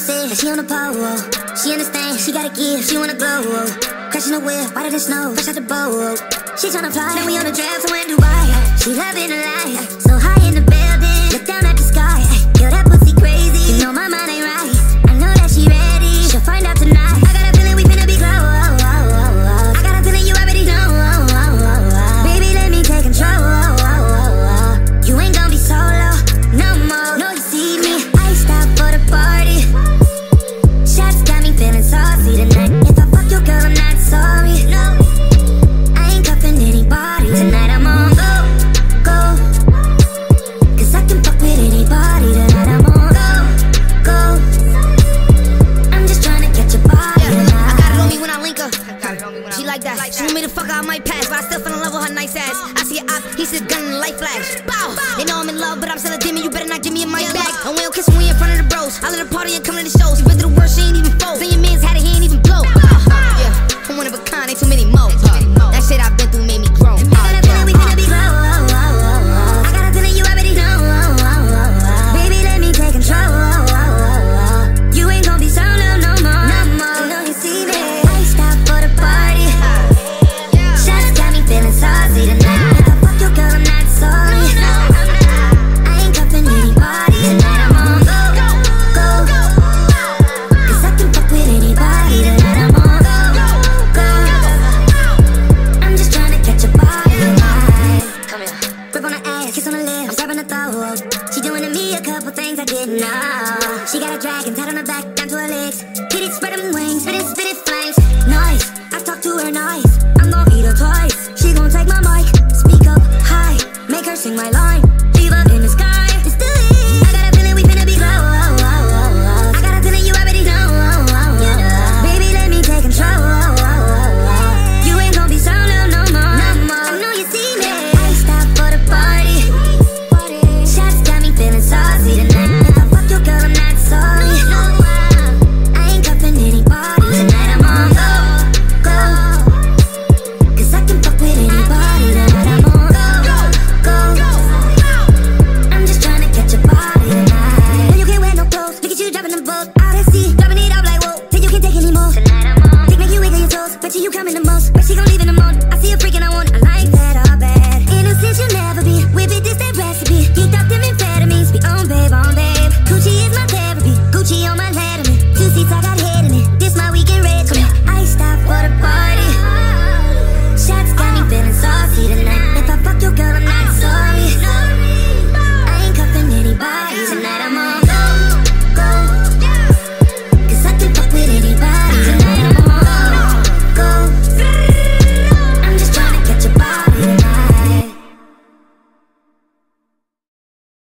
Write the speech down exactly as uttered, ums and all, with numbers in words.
say that she on the pole. She understand, she gotta give, she wanna glow. Crashing the whip, whiter than snow, fresh out the boat. She tryna fly, then we on the draft, so in Dubai. She loving the life, so high in the building. Look down at the sky, yo, that pussy crazy. You know my mind ain't right, I know that she ready. She'll find out tonight. I got a feeling we finna be close. I got a feeling you already know. Baby, let me take control. You ain't gon' be solo, no more. No, you see me, I stop for the party. Shots got me feeling saucy tonight. If I fuck your girl, I'm not sorry. No, I ain't cuffing anybody tonight. I'm on go, go. Cause I can fuck with anybody tonight. I'm on go, go. I'm just trying to catch a body tonight. I got it on me when I link her. She like that. She want me to fuck her, I might pass, but I still fell in love with her nice ass. I see a op, he said gun and light flash. Bow. They know I'm in love, but I'm still a dimmy. You better not give me a mic back. And we don't kiss when we in front of the bros. I let her party and come to the shows. She been through the worst, she ain't even fold. Then your man's had it, he ain't even blow. Yeah, I'm one of a kind, ain't too many more. That shit I've been through made me grow. I got a feeling we finna be close. I got a feeling you already know. Baby, let me take control. You ain't gon' be solo no more. No more. You know you see me. I stop for the party. Shots got me feeling saucy tonight. If I fuck your girl, I'm not sorry. I ain't cuffing anybody tonight. I'm on go, go, go. Cause I can fuck with anybody tonight. I'm on go, go. I'm just trying to catch a body tonight. Come here. Grip on her ass, kiss on her lips, I'm grabbing her throat. She doing to me a couple things I didn't know. She got a dragon tied on her back down to her legs. Hit it, spread them wings, spit it, spit it flames. Nice, I talk to her nice. I'm gon' eat her twice. She gon' take my mic, speak up high, make her sing my line. Leave her in the sky, it's the I got a feeling we finna be close. I got a feeling you already know. Baby, let me take control. You ain't gon' be solo no more. I know you see me. I stop for the party. Shots got me feeling saucy tonight. If I fuck your girl, I'm not sorry. I ain't cuffing anybody tonight. I'm on go, go. Cause I can fuck with anybody tonight. I'm on go, go, go. I'm just trying to catch a body tonight. When you can't wear no clothes, look at you dropping them boat out at sea, dropping it out like whoa. Then you can't take anymore. Tonight I'm on. Take make you wiggle your toes, bet you you come in the